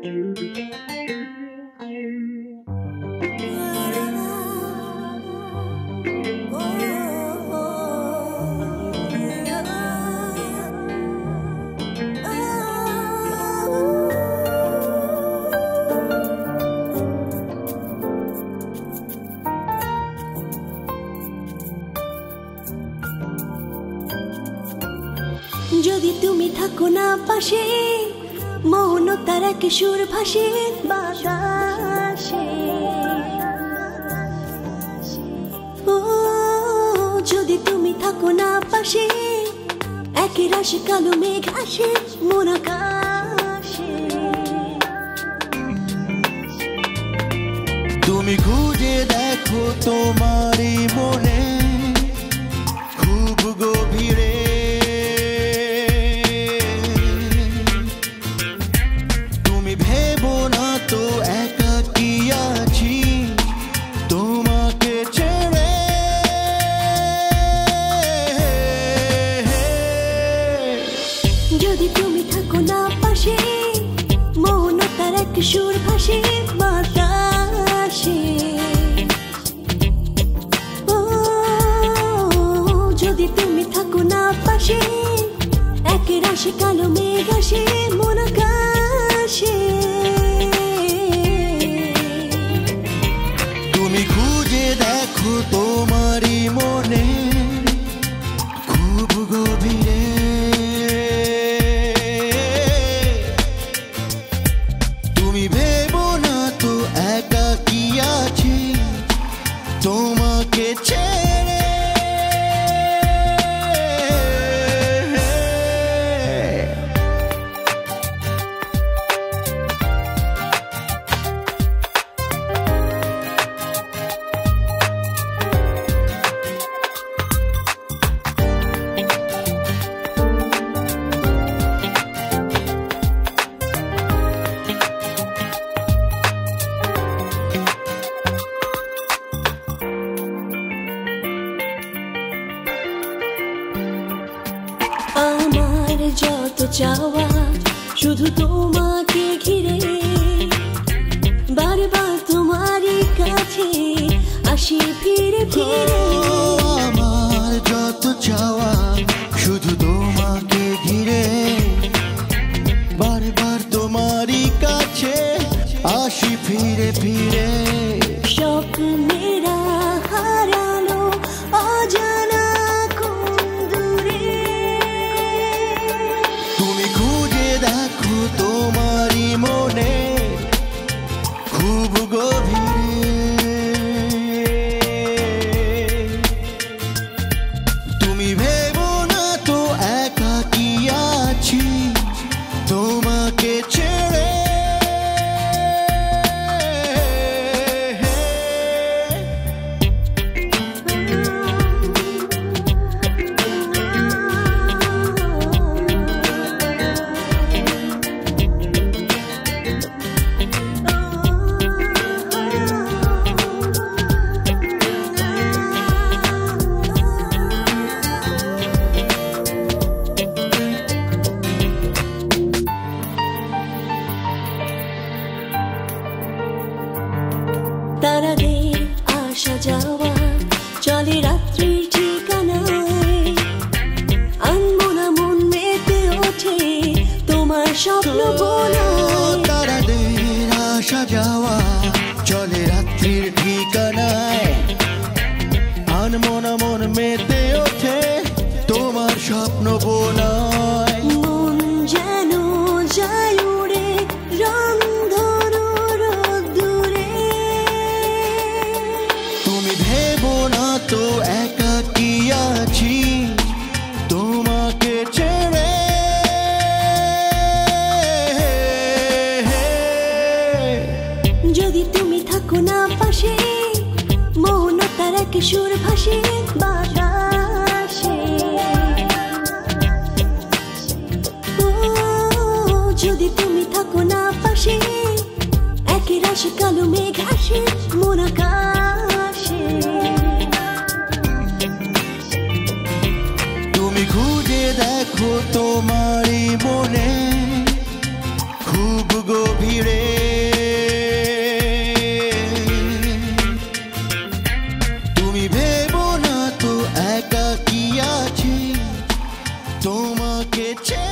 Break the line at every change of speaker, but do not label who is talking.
যদি তুমি থাকো না পাশে মৌনতার এক সুর ভাসে বাতাসে। ও যদি তুমি থাকো না পাশে এক রাশি কালো মেঘ আসে মন আকাশে।
তুমি খুঁজে দেখো তোমারই মনে খুব গভীরে
যদি তুমি থাকো না পাশে মৌনতার এক সুর ভাসে বাতাসে। ও যদি তুমি থাকো না পাশে এক রাশি কালো মেঘ আসে মন আকাশে।
তুমি খুঁজে দেখো তোমারই মনে খুব গভীরে তোমাকে ছেড়ে।
আমার যত চাওয়া শুধু তোমাকে ঘিরে বারবার তোমারই কাছে আসি ফিরে ফিরে।
আমার যত চাওয়া শুধু তোমাকে ঘিরে বারবার তোমারই কাছে আসি ফিরে ফিরে।
স্বপ্নেরা হারালো অজানা কোন দূরে।
তুমি খুঁজে দেখো তোমারই মনে খুব গভীরে তুমি ভেবো না তো একাকী আছি তোমাকে ছেড়ে।
তারাদের আসা যাওয়া চলে রাত্রির ঠিকানায়। আনমনা মন মেতে ওঠে তোমার স্বপ্ন বোলায়।
তারাদের আসা যাওয়া চলে রাত্রির ঠিকানায়। আনমনা মন মেতে ওঠে তোমার স্বপ্ন বোলায়।
মন যেন যায় উড়ে রং
তো একাকী আছি তোমাকে ছেড়ে।
যদি তুমি থাকো না পাশে মৌনতার এক সুর ভাসে বাতাসে। ও যদি তুমি থাকো না পাশে এক রাশি কালো মেঘ আসে মন আকাশে।
তুমি খুঁজে দেখো তোমারই মনে খুব গভীরে। তুমি ভেবো না তো একাকী আছি, তোমাকে